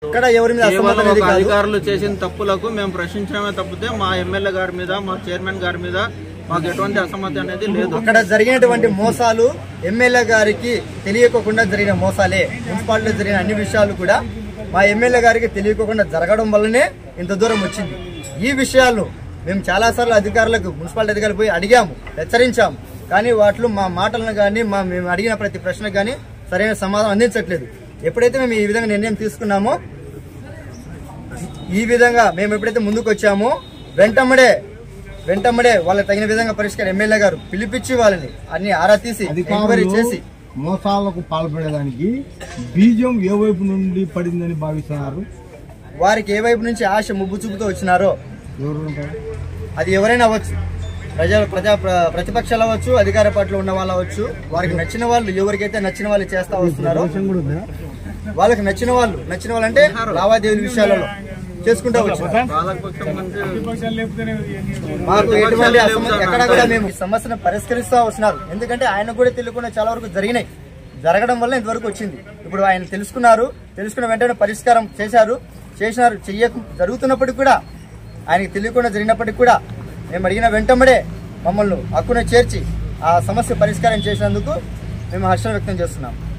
అధికారులు చేసిన తప్పులకు మేము ప్రశ్నించడమే తప్పితే మా ఎమ్మెల్యే గారి మీద మా చైర్మన్ గారి మీద మాకు ఎటువంటి అసమ్మతి అనేది లేదు. అక్కడ జరిగినటువంటి మోసాలు ఎమ్మెల్యే గారికి తెలియకుండా జరిగిన మోసాలే. మున్సిపాలిటీలో జరిగిన అన్ని విషయాలు కూడా మా ఎమ్మెల్యే గారికి తెలియకుండా జరగడం వల్లనే ఇంత దూరం వచ్చింది. ఈ విషయాలు మేము చాలా సార్లు అధికారులకు మున్సిపాలిటీ అధికారులు పోయి అడిగాము, హెచ్చరించాము. కానీ వాటిలో మా మాటలను కానీ మేము అడిగిన ప్రతి ప్రశ్నకు కానీ సరైన సమాధానం అందించట్లేదు. ఎప్పుడైతే మేము ఈ విధంగా నిర్ణయం తీసుకున్నామో, ఈ విధంగా మేము ఎప్పుడైతే ముందుకు వచ్చామో వెంటమ్మడే వాళ్ళకి తగిన విధంగా పరిష్కారం ఎమ్మెల్యే గారు పిలిపించి వాళ్ళని అన్ని ఆరా తీసి ఎంక్వైరీ చేసి మోసాలకు పాల్పడేదానికి బీజం ఏ వైపు నుండి పడిందని భావిస్తున్నారు? వారికి ఏ వైపు నుంచి ఆశ ముబ్బు చూపుతూ వచ్చినారో అది ఎవరైనా అవ్వచ్చు, ప్రతిపక్షాలు అవ్వచ్చు, అధికార పార్టీలో ఉన్న వాళ్ళు అవ్వచ్చు. వారికి నచ్చిన వాళ్ళు, ఎవరికైతే నచ్చిన వాళ్ళు చేస్తా వస్తున్నారో వాళ్ళకి నచ్చిన వాళ్ళు అంటే లావాదేవీల విషయాలలో చేసుకుంటూ వచ్చారు. మాకు ఎటువంటి అసమ్మతి ఎక్కడ కూడా మేము ఈ సమస్యను పరిష్కరిస్తూ వస్తున్నారు. ఎందుకంటే ఆయన కూడా తెలియకుండా చాలా వరకు జరగడం వల్ల ఇంతవరకు వచ్చింది. ఇప్పుడు ఆయన తెలుసుకున్న వెంటనే పరిష్కారం చేశారు. జరుగుతున్నప్పటికీ కూడా ఆయనకి తెలియకుండా జరిగినప్పటికీ కూడా మేము అడిగిన వెంటనే మమ్మల్ని హక్కును చేర్చి ఆ సమస్య పరిష్కారం చేసినందుకు మేము హర్షం వ్యక్తం చేస్తున్నాం.